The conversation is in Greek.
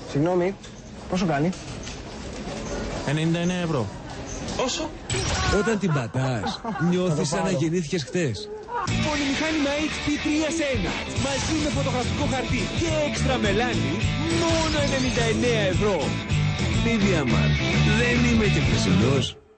Συγγνώμη, πόσο κάνει? 99 ευρώ. Όσο? Όταν την πατάς, νιώθεις σαν να γεννήθηκες χτες. Πολυμηχάνημα HP 3 σε 1. Μαζί με φωτογραφικό χαρτί και έξτρα μελάνι, μόνο 99 ευρώ. Media Markt. Δεν είμαι και χθεσινός.